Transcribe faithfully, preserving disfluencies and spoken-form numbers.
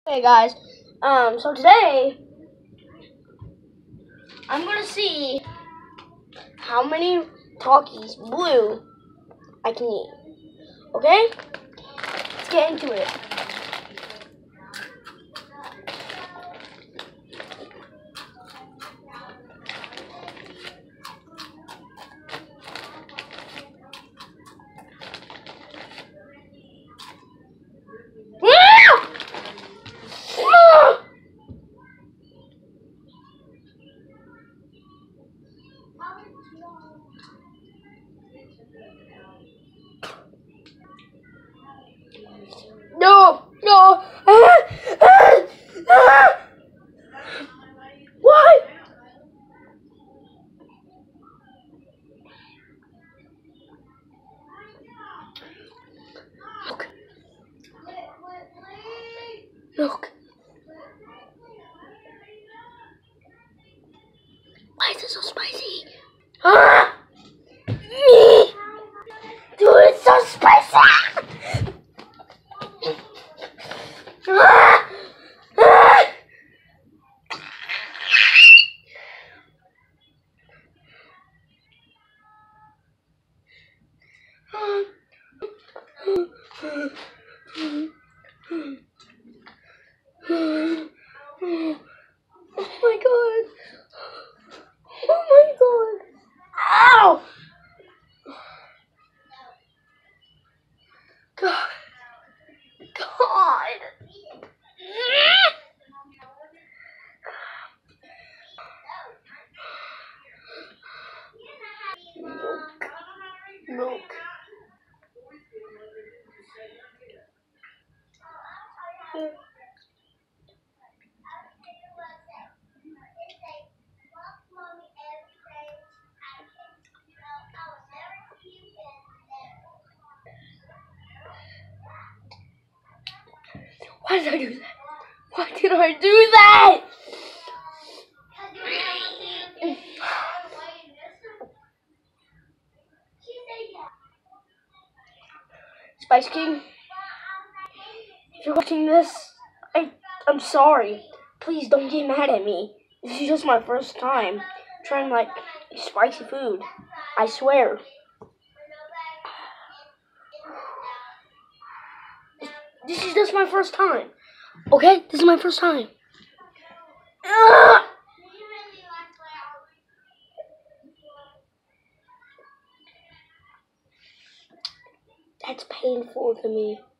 Hey guys, um, so today I'm gonna see how many Takis blue I can eat. Okay, let's get into it. No, no. Why? Look. Look. Why is it so spicy? Ah! Dude, it's so spicy! Ah! Ah! Oh my god! Oh my god! Ow! God! God! Milk. Milk. Why did I do that? Why did I do that? Spice King, if you're watching this, I, I'm sorry. Please don't get mad at me. This is just my first time trying like spicy food. I swear. This is just my first time. Okay? This is my first time. Ugh! That's painful to me.